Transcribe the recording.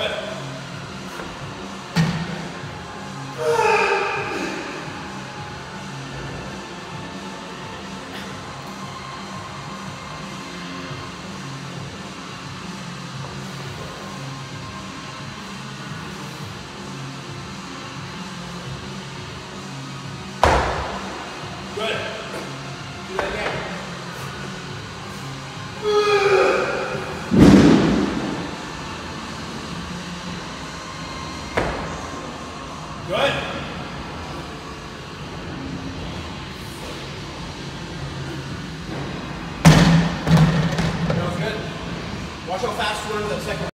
Good. Do that again. Good. That was good. Watch how fast we're in the second.